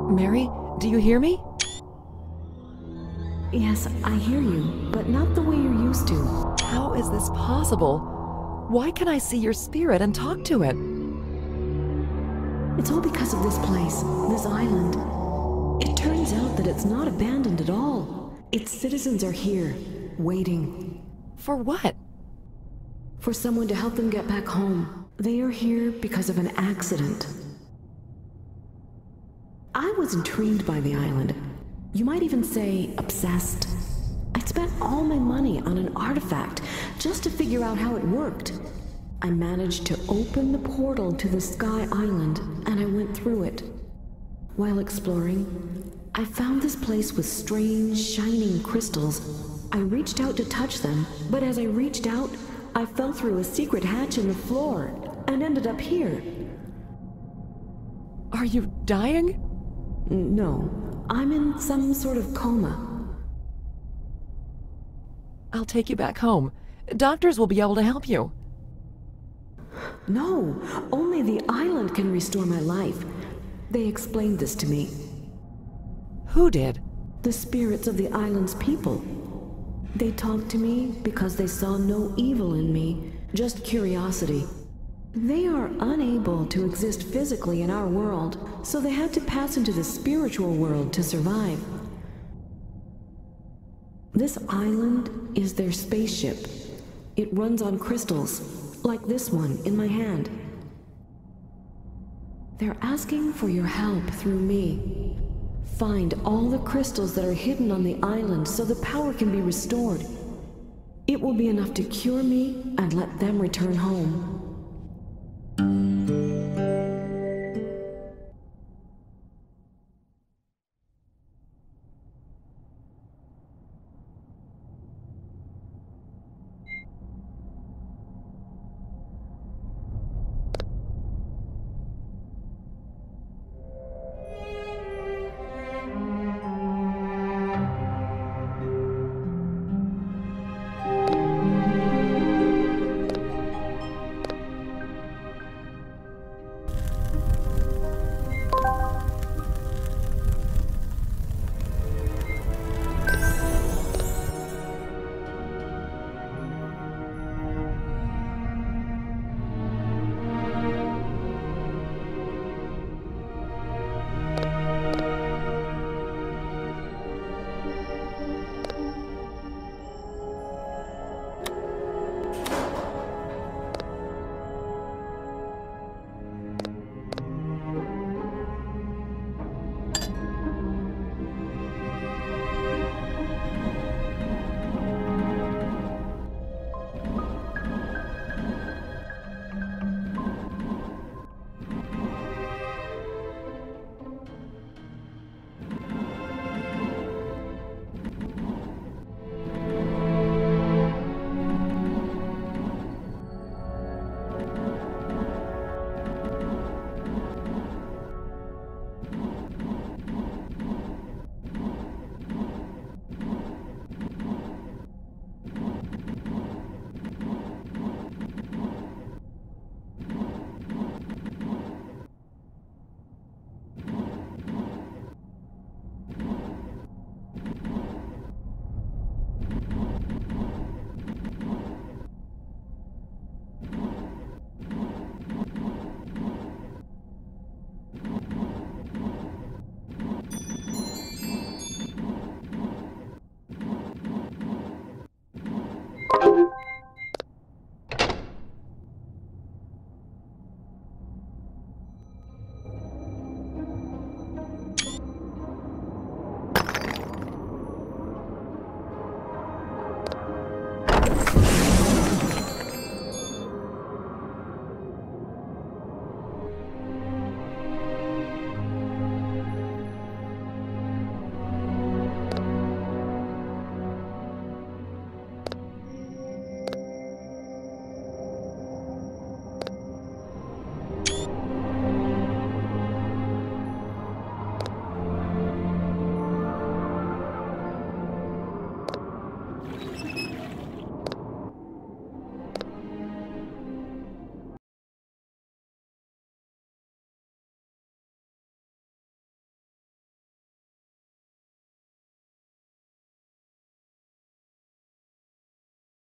Mary, do you hear me? Yes, I hear you, but not the way you're used to. How is this possible? Why can I see your spirit and talk to it? It's all because of this place, this island. It turns out that it's not abandoned at all. Its citizens are here, waiting. For what? For someone to help them get back home. They are here because of an accident. I was intrigued by the island. You might even say obsessed. I'd spent all my money on an artifact just to figure out how it worked. I managed to open the portal to the Sky Island, and I went through it. While exploring, I found this place with strange, shining crystals. I reached out to touch them, but as I reached out, I fell through a secret hatch in the floor and ended up here. Are you dying? No, I'm in some sort of coma. I'll take you back home. Doctors will be able to help you. No, only the island can restore my life. They explained this to me. Who did? The spirits of the island's people. They talked to me because they saw no evil in me, just curiosity. They are unable to exist physically in our world, so they had to pass into the spiritual world to survive. This island is their spaceship. It runs on crystals, like this one in my hand. They're asking for your help through me. Find all the crystals that are hidden on the island so the power can be restored. It will be enough to cure me and let them return home.